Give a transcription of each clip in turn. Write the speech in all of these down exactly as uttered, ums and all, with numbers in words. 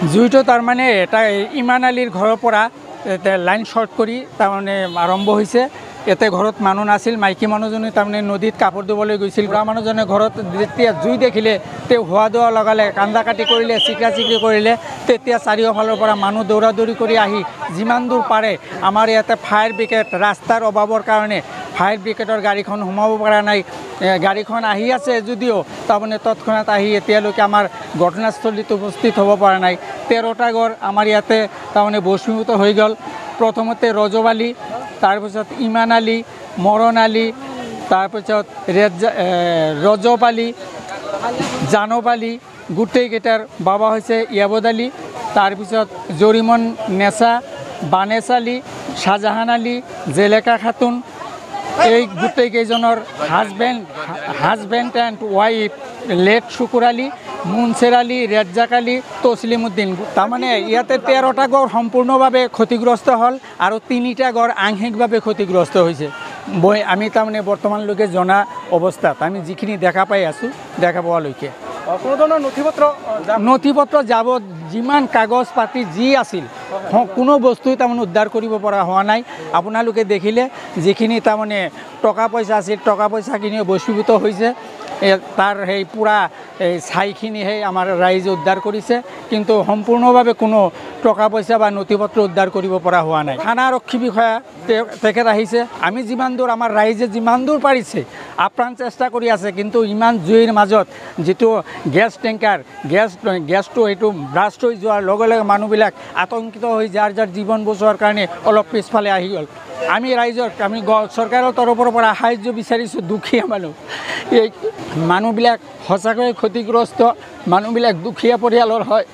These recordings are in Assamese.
জুইটো তাৰমানে এটা ইমান আলীৰ ঘৰৰ পৰা লাইন শৰ্ট কৰি তাৰমানে আৰম্ভ হৈছে। ইয়াতে ঘৰত মানুহ নাছিল, মাইকী মানুহজনী তাৰমানে নদীত কাপোৰ ধুবলৈ গৈছিল। বুঢ়া মানুহজনে ঘৰত যেতিয়া জুই দেখিলে তেওঁ হোৱা দোৱা লগালে, কান্দা কাটি কৰিলে, চিকৰা চিকৰি কৰিলে। তেতিয়া চাৰিওফালৰ পৰা মানুহ দৌৰা দৌৰি কৰি আহি যিমান দূৰ পাৰে আমাৰ ইয়াতে ফায়াৰ ব্ৰিগেড ৰাস্তাৰ অভাৱৰ কাৰণে ফায়াৰ ব্ৰিগেডৰ গাড়ীখন সোমাব পৰা নাই। গাড়ীখন আহি আছে যদিও তাৰমানে তৎক্ষণাত আহি এতিয়ালৈকে আমাৰ ঘটনাস্থলীত উপস্থিত হ'ব পৰা নাই। তেৰটা ঘৰ আমাৰ ইয়াতে তাৰমানে ভস্মীভূত হৈ গ'ল। প্ৰথমতে ৰজবালি, তাৰপিছত ইমান আলী, মৰণ আলী, তাৰপিছত ৰেজা ৰজবালি, জানবালি, গোটেইকেইটাৰ বাবা হৈছে ইয়াবদ আলী, তাৰপিছত জৰিমন নেচা, বানেচ আলী, শাহজাহান আলী, জেলেকা খাতুন, এই গোটেইকেইজনৰ husband husband and wife late Shukur Ali, মুনছেৰ Ali, Rezzak Ali, Taslim Uddin. তাৰমানে ইয়াতে তেৰটা গড় সম্পূৰ্ণভাৱে ক্ষতিগ্ৰস্ত হ'ল আৰু তিনিটা গড় আংশিকভাৱে ক্ষতিগ্ৰস্ত হৈছে। মই আমি তাৰমানে বৰ্তমানলৈকে জনা অৱস্থাত আমি যিখিনি দেখা পাই আছোঁ, দেখা পোৱালৈকে কোনো ধৰণৰ নথি পত্ৰ নথি পত্ৰ যাব যিমান কাগজ পাতি যি আছিল কোনো বস্তুই তাৰমানে উদ্ধাৰ কৰিব পৰা হোৱা নাই। আপোনালোকে দেখিলে যিখিনি তাৰমানে টকা পইচা আছিল, টকা পইচাখিনিও ভস্মীভূত হৈছে। তাৰ সেই পূৰা এই ছাইখিনিহে আমাৰ ৰাইজে উদ্ধাৰ কৰিছে, কিন্তু সম্পূৰ্ণভাৱে কোনো টকা পইচা বা নথি পত্ৰ উদ্ধাৰ কৰিব পৰা হোৱা নাই। থানা আৰক্ষী বিষয়া তেখেত আহিছে। আমি যিমান দূৰ আমাৰ ৰাইজে যিমান দূৰ পাৰিছে আপ্ৰাণ চেষ্টা কৰি আছে, কিন্তু ইমান জুইৰ মাজত যিটো গেছ টেংকাৰ গেছ গেছটো সেইটো ব্ৰাষ্ট হৈ যোৱাৰ লগে লগে মানুহবিলাক আতংকিত হৈ যাৰ যাৰ জীৱন বচোৱাৰ কাৰণে অলপ পিছফালে আহি গ'ল। আমি ৰাইজক আমি চৰকাৰৰ তৰফৰ পৰা সাহাৰ্য বিচাৰিছোঁ। দুখীয়া মানুহ, এই মানুহবিলাক সঁচাকৈ ক্ষতিগ্ৰস্ত মানুহবিলাক দুখীয়া পৰিয়ালৰ হয়।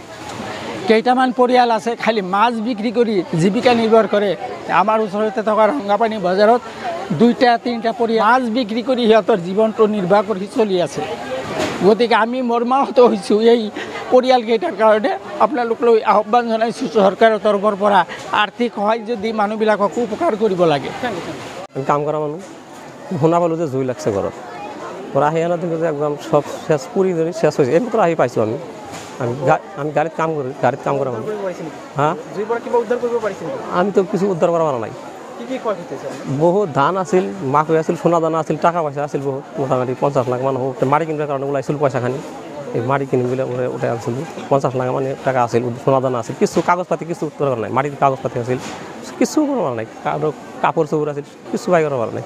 কেইটামান পৰিয়াল আছে খালি মাছ বিক্ৰী কৰি জীৱিকা নিৰ্বাহ কৰে। আমাৰ ওচৰতে থকা ৰংগাপানী বজাৰত দুইটা তিনিটা পৰিয়াল মাছ বিক্ৰী কৰি সিহঁতৰ জীৱনটো নিৰ্বাহ কৰি চলি আছে। গতিকে আমি মৰ্মাহত হৈছোঁ এই পৰিয়ালকেইটাৰ কাৰণে। আপোনালোকলৈ আহ্বান জনাইছোঁ চৰকাৰৰ তৰফৰ পৰা আৰ্থিক সহায় যদি মানুহবিলাকক উপকাৰ কৰিব লাগে। কাম কৰা মানুহ শুনা পালোঁ যে জুই লাগছে ঘৰত। ঘৰ আহি আনা যে একদম সব শেষ পুৰি ধৰি শেষ হৈছে। এইমাত্ৰ আহি পাইছোঁ আমি আমি আমি গাড়ীত কাম কৰোঁ, গাড়ীত কাম কৰা মানুহ। হা আমিতো কিছু উদ্ধাৰ কৰা পৰা নাই। বহুত ধান আছিল, মাকৈ আছিল, সোণা দানা আছিল, টকা পইচা আছিল বহুত, মোটামুটি পঞ্চাছ লাখ মান হ'ব। মাৰি কিনিবৰ কাৰণে ওলাইছিল পইচাখিনি, এই মাৰি কিনিম বুলি উঠাই আনিছিলোঁ। পঞ্চাছ লাখ মানে টকা আছিল, সোণা দানা আছিল, কিছু কাগজ পাতি কিছু উত্তৰ কৰা নাই। মাটিৰ কাগজ পাতি আছিল, কিছু কৰিব পৰা নাই। আৰু কাপোৰ চাপোৰ আছিল, কিছু বাই কৰিব পৰা নাই।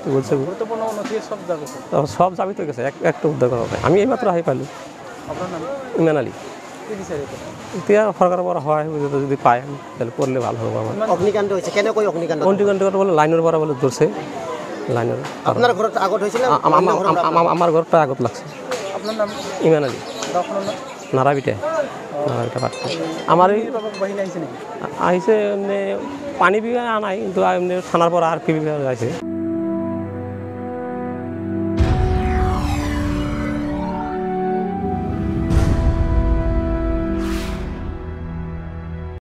সব যাবি থৈ গৈছে, এক একটো উদ্ধাৰ কৰা নাই। আমি এইমাত্ৰ আহি পালোঁ। ইমান আলী এতিয়া চৰকাৰৰ পৰা সহায় যদি পায় তেতিয়াহ'লে কৰিলে ভাল হ'ব। আমাৰ অগ্নিকাণ্ড হৈছে, কেনেকৈ অগ্নিকাণ্ড? অগ্নিকাণ্ড বোলে লাইনৰ পৰা বোলে ধৰছে। লাইনৰ আপোনাৰ ঘৰত আগত হৈছিল? আমাৰ ঘৰত প্ৰায় আগত লাগছে। আপোনাৰ নাম? ইমান আলী, নাৰাবিটা নাৰাবিটা পাঠ। আমাৰ এই আহিছে এনে পানী বিভাগে নাই, কিন্তু এনে থানাৰ পৰা আৰ পি বিভাগে আহিছে।